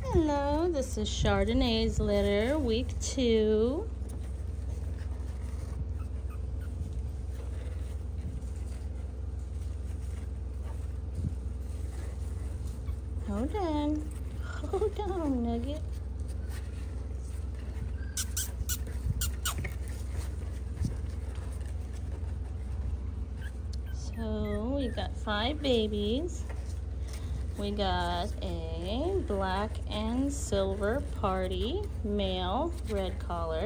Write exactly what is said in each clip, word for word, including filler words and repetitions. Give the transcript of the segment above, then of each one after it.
Hello, this is Shardonnay'S litter, week two. Hold on. Hold on, Nugget. So we got five babies. We got a black and silver party male, red collar.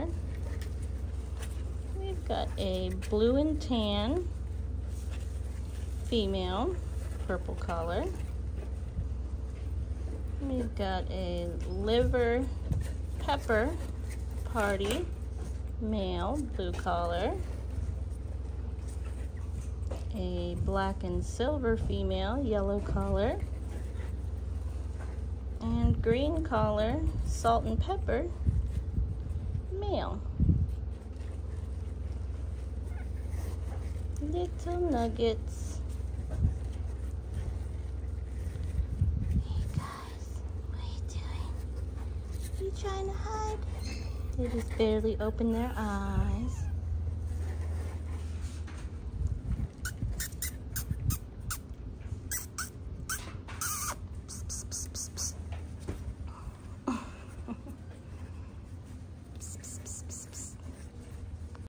We've got a blue and tan female, purple collar. We've got a liver pepper party male, blue collar. A black and silver female, yellow collar. And green collar, salt and pepper, male. Little nuggets. Hey guys, what are you doing? Are you trying to hide? They just barely open their eyes.